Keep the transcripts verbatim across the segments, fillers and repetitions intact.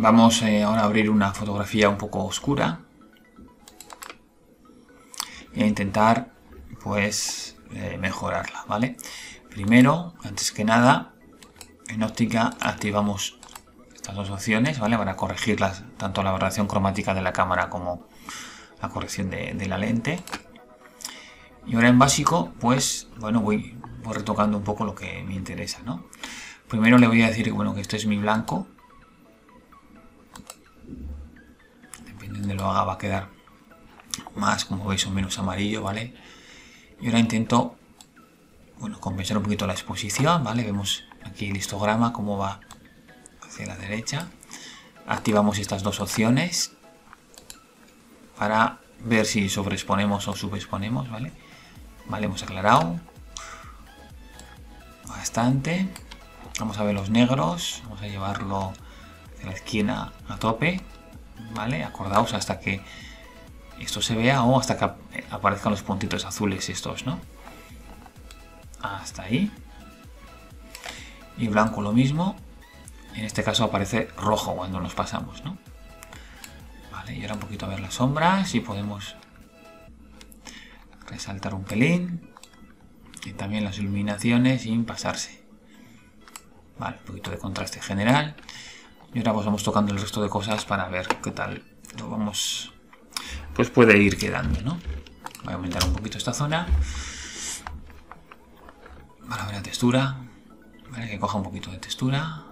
Vamos eh, ahora a abrir una fotografía un poco oscura y a intentar pues eh, mejorarla, ¿vale? Primero, antes que nada, en óptica activamos estas dos opciones, ¿vale? Para corregirlas, tanto la aberración cromática de la cámara como la corrección de, de la lente. Y ahora en básico, pues bueno, voy, voy retocando un poco lo que me interesa, ¿no? Primero le voy a decir bueno, que esto es mi blanco. Depende de donde lo haga va a quedar más, como veis, o menos amarillo, ¿vale? Y ahora intento, bueno, compensar un poquito la exposición, ¿vale? Vemos aquí el histograma, cómo va hacia la derecha. Activamos estas dos opciones para ver si sobreexponemos o subexponemos, ¿vale? Vale, hemos aclarado bastante. Vamos a ver los negros, vamos a llevarlo de la esquina a tope, ¿vale? Acordaos hasta que esto se vea o hasta que aparezcan los puntitos azules estos, ¿no? Hasta ahí. Y blanco lo mismo. En este caso aparece rojo cuando nos pasamos, ¿no? Vale, y ahora un poquito a ver las sombras y podemos resaltar un pelín. Y también las iluminaciones sin pasarse. Vale, un poquito de contraste general. Y ahora pues vamos tocando el resto de cosas para ver qué tal lo vamos... Pues puede ir quedando, ¿no? Voy a aumentar un poquito esta zona. Para ver la textura. Vale, que coja un poquito de textura.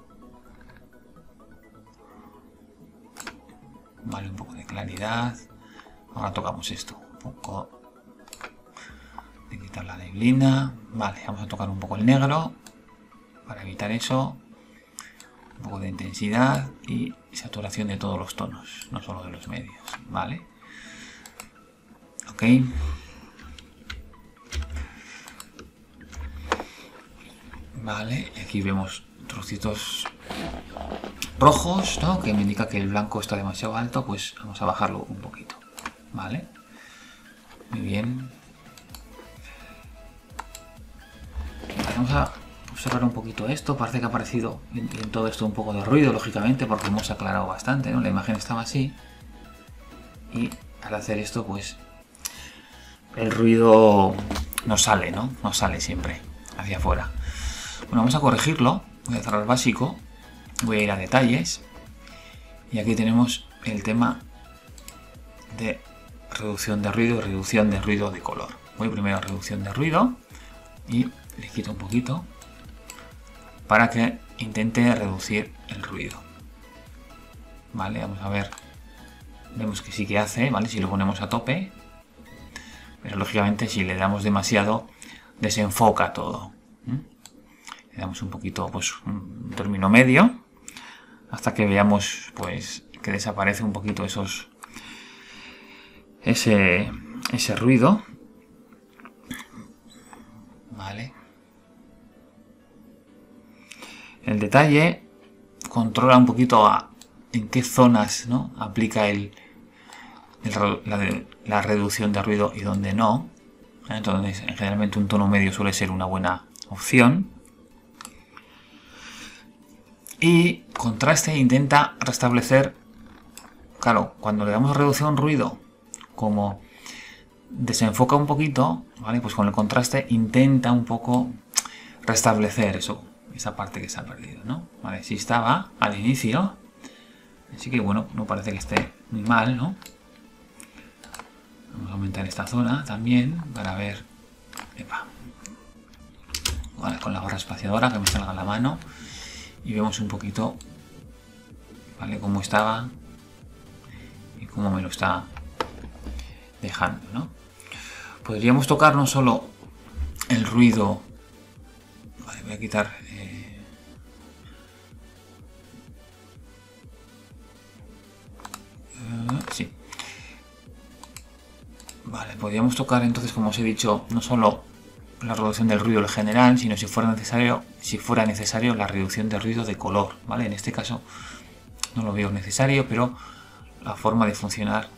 Vale, un poco de claridad. Ahora tocamos esto. Un poco de quitar la neblina. Vale, vamos a tocar un poco el negro. Para evitar eso. Un poco de intensidad y saturación de todos los tonos. No solo de los medios. Vale. Ok. Vale, aquí vemos trocitos rojos, ¿no? Que me indica que el blanco está demasiado alto, pues vamos a bajarlo un poquito. Vale. Muy bien. Vale, vamos a observar un poquito esto. Parece que ha aparecido en, en todo esto un poco de ruido, lógicamente, porque hemos aclarado bastante, ¿no? La imagen estaba así. Y al hacer esto, pues el ruido no sale, ¿no? No sale siempre hacia afuera. Bueno, vamos a corregirlo. Voy a cerrar básico. Voy a ir a detalles. Y aquí tenemos el tema de reducción de ruido y reducción de ruido de color. Voy primero a reducción de ruido y le quito un poquito para que intente reducir el ruido. Vale, vamos a ver. Vemos que sí que hace, ¿vale? Si lo ponemos a tope. Pero lógicamente si le damos demasiado, desenfoca todo. ¿Mm? Le damos un poquito, pues un término medio, hasta que veamos pues que desaparece un poquito esos ese, ese ruido. Vale. El detalle controla un poquito a en qué zonas, ¿no? Aplica el, el la, la reducción de ruido y dónde no. Entonces, generalmente un tono medio suele ser una buena opción. Y contraste intenta restablecer, claro, cuando le damos reducción ruido, como desenfoca un poquito, ¿vale? Pues con el contraste intenta un poco restablecer eso, esa parte que se ha perdido, ¿no? Vale, si estaba al inicio, así que bueno, no parece que esté muy mal, ¿no? Vamos a aumentar esta zona también para ver, epa. Vale, con la barra espaciadora que me salga la mano. Y vemos un poquito, ¿vale? Cómo estaba y cómo me lo está dejando, ¿no? Podríamos tocar no solo el ruido. Vale, voy a quitar. Eh, uh, sí. Vale, podríamos tocar entonces, como os he dicho, no solo la reducción del ruido en general, sino si fuera necesario, si fuera necesario la reducción del ruido de color, ¿vale? En este caso no lo veo necesario, pero la forma de funcionar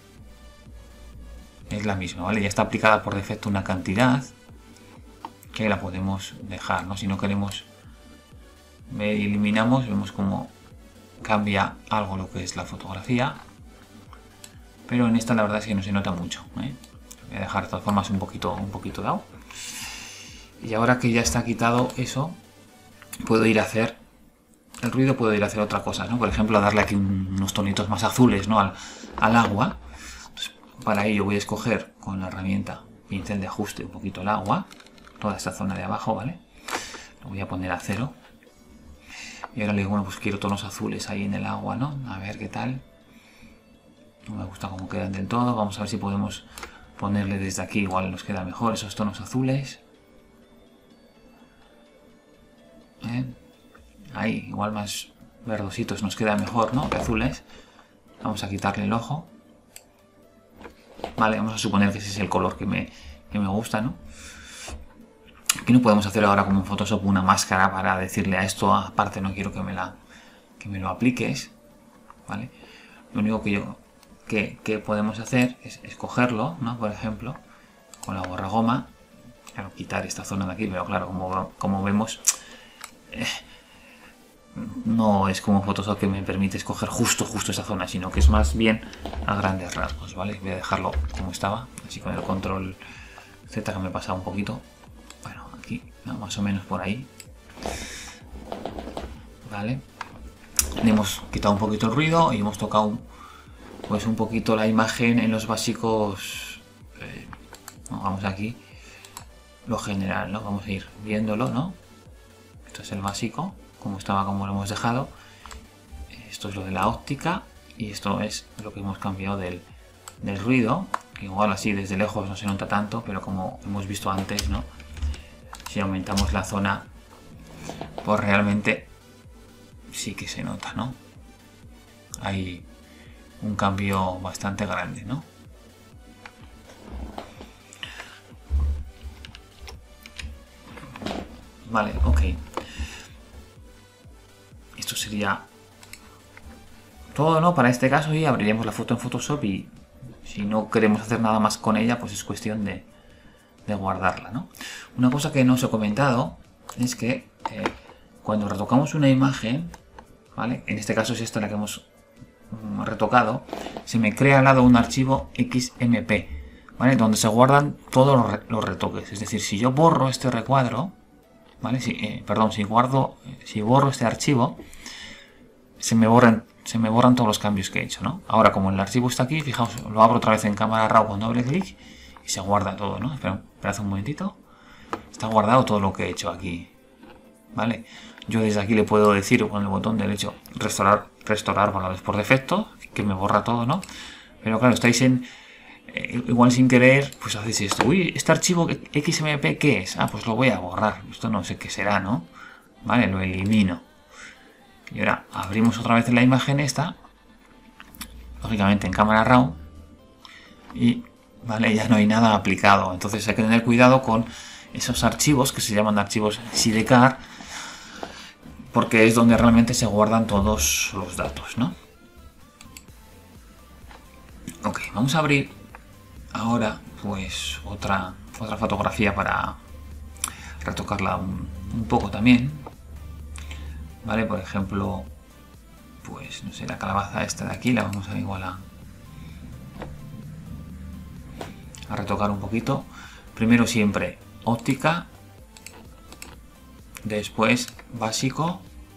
es la misma, ¿vale? Ya está aplicada por defecto una cantidad que la podemos dejar, ¿no? Si no queremos ver y eliminamos, vemos como cambia algo lo que es la fotografía, pero en esta la verdad es que no se nota mucho, ¿eh? Voy a dejar de todas formas un poquito, un poquito dado. Y ahora que ya está quitado eso, puedo ir a hacer el ruido, puedo ir a hacer otra cosa, ¿no? Por ejemplo, darle aquí unos tonitos más azules, ¿no? al, al agua. Entonces, para ello voy a escoger con la herramienta pincel de ajuste un poquito el agua, toda esta zona de abajo, ¿vale? Lo voy a poner a cero. Y ahora le digo, bueno, pues quiero tonos azules ahí en el agua, ¿no? A ver qué tal. No me gusta cómo quedan del todo. Vamos a ver si podemos ponerle desde aquí, igual nos queda mejor esos tonos azules. ¿Eh? Ahí, igual más verdositos nos queda mejor, ¿no? Que azules. Vamos a quitarle el ojo. Vale, vamos a suponer que ese es el color que me, que me gusta, ¿no? Aquí no podemos hacer ahora como en Photoshop una máscara para decirle a esto, aparte no quiero que me, la, que me lo apliques, ¿vale? Lo único que, yo, que, que podemos hacer es escogerlo, ¿no? Por ejemplo, con la borragoma, claro, quitar esta zona de aquí, pero claro, como, como vemos, eh, no es como Photoshop que me permite escoger justo, justo esa zona, sino que es más bien a grandes rasgos, ¿vale? Voy a dejarlo como estaba, así con el control Z que me pasa un poquito. Bueno, aquí, no, más o menos por ahí. Vale. Le hemos quitado un poquito el ruido y hemos tocado pues un poquito la imagen en los básicos. Eh, no, vamos aquí. Lo general, ¿no? Vamos a ir viéndolo, ¿no? Esto es el básico, como estaba, como lo hemos dejado. Esto es lo de la óptica y esto es lo que hemos cambiado del, del ruido. Que igual así desde lejos no se nota tanto, pero como hemos visto antes, ¿no? Si aumentamos la zona, pues realmente sí que se nota, ¿no? Hay un cambio bastante grande, ¿no? Vale, ok. Esto sería todo, ¿no? Para este caso, y abriremos la foto en Photoshop y si no queremos hacer nada más con ella, pues es cuestión de, de guardarla, ¿no? Una cosa que no os he comentado es que eh, cuando retocamos una imagen, ¿vale? En este caso es esta la que hemos mm, retocado, se me crea al lado un archivo X M P, ¿vale? Donde se guardan todos los, re los retoques. Es decir, si yo borro este recuadro, ¿vale? Si, eh, perdón, si guardo, si borro este archivo, se me borran, se me borran todos los cambios que he hecho, ¿no? Ahora, como el archivo está aquí, fijaos, lo abro otra vez en cámara RAW con doble clic y se guarda todo, ¿no? Espera, esperad un momentito. Está guardado todo lo que he hecho aquí, ¿vale? Yo desde aquí le puedo decir con el botón derecho restaurar, restaurar valores por defecto, que me borra todo, ¿no? Pero claro, estáis en... Eh, igual sin querer, pues hacéis esto. Uy, este archivo X M P, ¿qué es? Ah, pues lo voy a borrar. Esto no sé qué será, ¿no? Vale, lo elimino. Y ahora abrimos otra vez la imagen esta, lógicamente en cámara RAW, y vale, ya no hay nada aplicado. Entonces hay que tener cuidado con esos archivos que se llaman archivos Sidecar, porque es donde realmente se guardan todos los datos, ¿no? Ok, vamos a abrir ahora pues otra, otra fotografía para retocarla un, un poco también. Vale, por ejemplo, pues no sé, la calabaza esta de aquí la vamos a igual a, a retocar un poquito. Primero siempre óptica, después básico.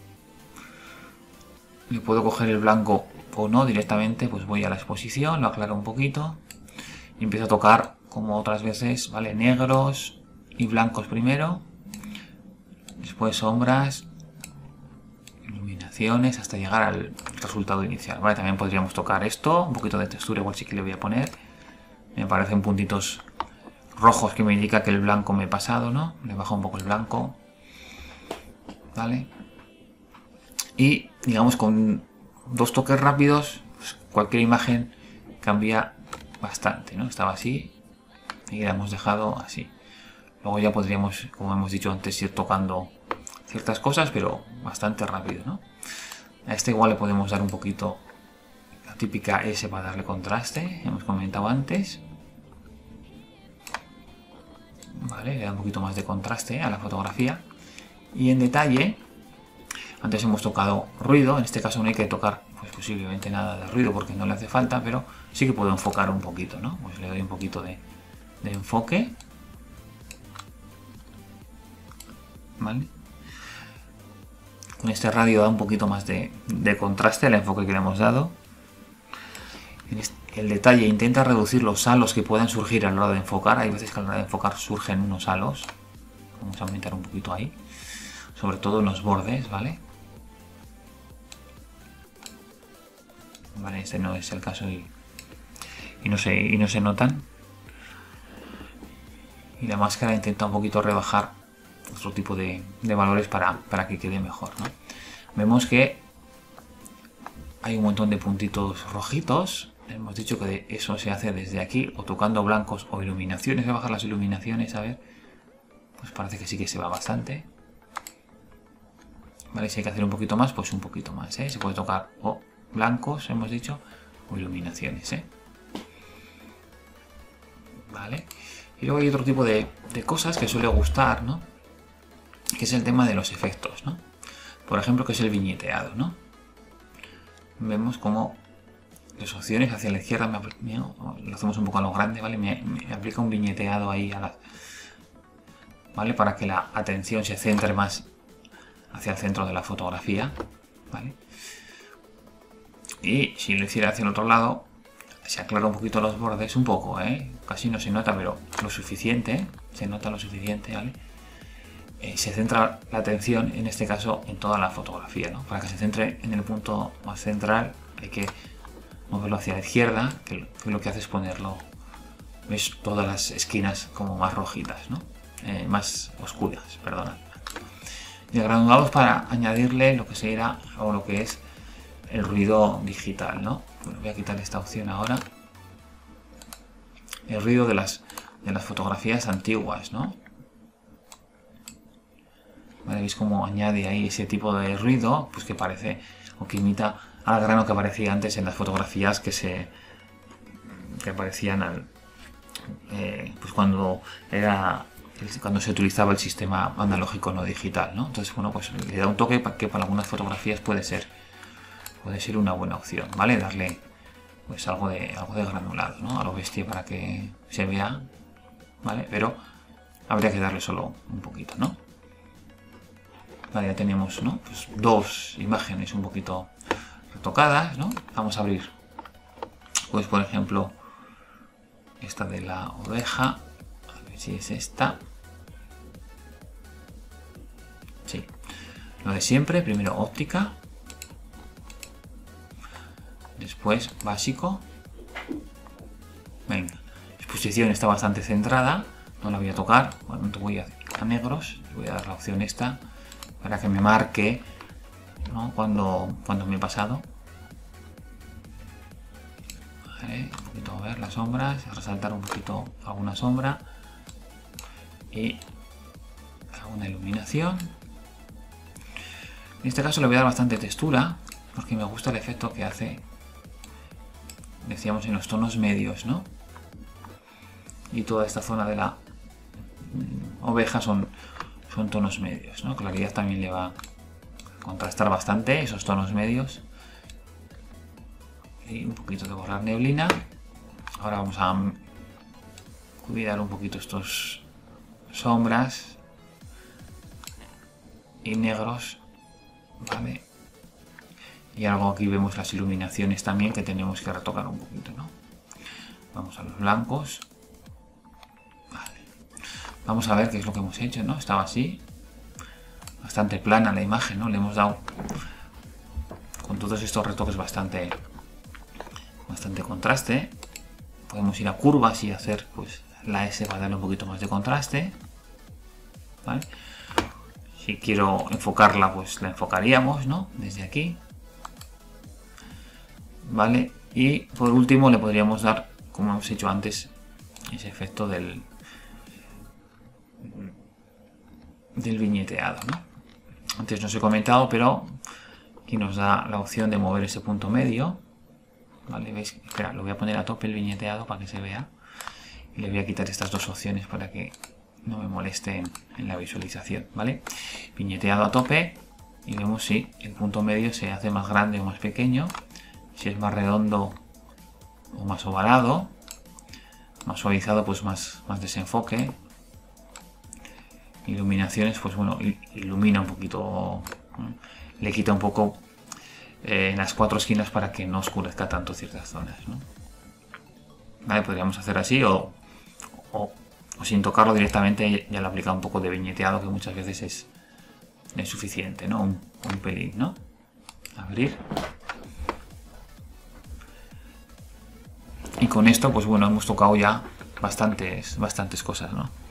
Le puedo coger el blanco o no directamente, pues voy a la exposición, lo aclaro un poquito y empiezo a tocar como otras veces, ¿vale? Negros y blancos primero, después sombras, iluminaciones, hasta llegar al resultado inicial, ¿vale? También podríamos tocar esto, un poquito de textura, igual sí que le voy a poner. Me aparecen puntitos rojos que me indica que el blanco me he pasado, ¿no? Le bajo un poco el blanco, ¿vale? Y digamos con dos toques rápidos, pues cualquier imagen cambia bastante, ¿no? Estaba así y la hemos dejado así. Luego ya podríamos, como hemos dicho antes, ir tocando ciertas cosas, pero bastante rápido, ¿no? A este igual le podemos dar un poquito la típica S para darle contraste, hemos comentado antes. Vale, le da un poquito más de contraste a la fotografía. Y en detalle, Antes hemos tocado ruido, en este caso no hay que tocar pues posiblemente nada de ruido porque no le hace falta, pero sí que puedo enfocar un poquito, ¿no? Pues le doy un poquito de, de enfoque. ¿Vale? Con este radio da un poquito más de, de contraste al enfoque que le hemos dado. El detalle, intenta reducir los halos que puedan surgir a la hora de enfocar. Hay veces que a la hora de enfocar surgen unos halos. Vamos a aumentar un poquito ahí. Sobre todo en los bordes, ¿vale? Vale, este no es el caso y, y, no, se, y no se notan. Y la máscara intenta un poquito rebajar otro tipo de, de valores para, para que quede mejor, ¿no? Vemos que hay un montón de puntitos rojitos. Hemos dicho que eso se hace desde aquí, o tocando blancos o iluminaciones. Voy a bajar las iluminaciones, a ver. Pues parece que sí que se va bastante. Vale, si hay que hacer un poquito más, pues un poquito más, ¿eh? Se puede tocar o blancos, hemos dicho, o iluminaciones, ¿eh? Vale. Y luego hay otro tipo de, de cosas que suele gustar, ¿no? Que es el tema de los efectos, ¿no? Por ejemplo, que es el viñeteado, ¿no? Vemos como las opciones hacia la izquierda, me, me, lo hacemos un poco a lo grande, ¿vale? Me, me aplica un viñeteado ahí a la, ¿vale? Para que la atención se centre más hacia el centro de la fotografía, ¿vale? Y si lo hiciera hacia el otro lado, se aclara un poquito los bordes, un poco, ¿eh? Casi no se nota, pero lo suficiente, se nota lo suficiente, ¿vale? Eh, se centra la atención, en este caso, en toda la fotografía, ¿no? Para que se centre en el punto más central, hay que moverlo hacia la izquierda, que lo que hace es ponerlo, ves todas las esquinas como más rojitas, ¿no? Eh, más oscuras, perdona. Y el granulado es para añadirle lo que será, o lo que es el ruido digital, ¿no? Bueno, voy a quitar esta opción ahora. El ruido de las, de las fotografías antiguas, ¿no? Vale, veis cómo añade ahí ese tipo de ruido, pues que parece, o que imita al grano que aparecía antes en las fotografías que se que aparecían al, eh, pues cuando era cuando se utilizaba el sistema analógico no digital, ¿no? Entonces, bueno, pues le da un toque que para algunas fotografías puede ser puede ser una buena opción, ¿vale? Darle pues algo de algo de granulado, ¿no? A lo bestia para que se vea, ¿vale? Pero habría que darle solo un poquito, ¿no? Vale, ya tenemos, ¿no? Pues dos imágenes un poquito retocadas, ¿no? Vamos a abrir, pues por ejemplo, esta de la oveja. A ver si es esta. Sí. Lo de siempre, primero óptica. Después básico. Venga. La exposición está bastante centrada. No la voy a tocar. Bueno, voy a, a negros. Voy a dar la opción esta para que me marque, ¿no? Cuando, cuando me he pasado. Vale, un poquito a ver las sombras, resaltar un poquito alguna sombra y alguna iluminación. En este caso le voy a dar bastante textura porque me gusta el efecto que hace, decíamos, en los tonos medios, ¿no? Y toda esta zona de la oveja son son tonos medios, ¿no? Claridad también le va a contrastar bastante esos tonos medios. Y un poquito de borrar neblina. Ahora vamos a cuidar un poquito estos sombras y negros, ¿vale? Y algo aquí vemos las iluminaciones también que tenemos que retocar un poquito, ¿no? Vamos a los blancos. Vamos a ver qué es lo que hemos hecho, ¿no? Estaba así, bastante plana la imagen, ¿no? Le hemos dado con todos estos retoques bastante, bastante contraste. Podemos ir a curvas y hacer, pues, la S para darle un poquito más de contraste, ¿vale? Si quiero enfocarla, pues la enfocaríamos, ¿no? Desde aquí, ¿vale? Y por último le podríamos dar, como hemos hecho antes, ese efecto del del viñeteado, ¿no? Antes no os he comentado, pero aquí nos da la opción de mover ese punto medio, ¿vale? ¿Veis? Espera, lo voy a poner a tope el viñeteado para que se vea y le voy a quitar estas dos opciones para que no me moleste en, en la visualización, ¿vale? Viñeteado a tope y vemos si el punto medio se hace más grande o más pequeño, si es más redondo o más ovalado, más suavizado pues más, más desenfoque. Iluminaciones, pues bueno, ilumina un poquito, ¿no? Le quita un poco eh, en las cuatro esquinas para que no oscurezca tanto ciertas zonas, ¿no? Vale, podríamos hacer así o, o, o sin tocarlo directamente ya le aplica un poco de viñeteado, que muchas veces es, es suficiente, ¿no? Un, un pelín, ¿no? Abrir. Y con esto, pues bueno, hemos tocado ya bastantes, bastantes cosas, ¿no?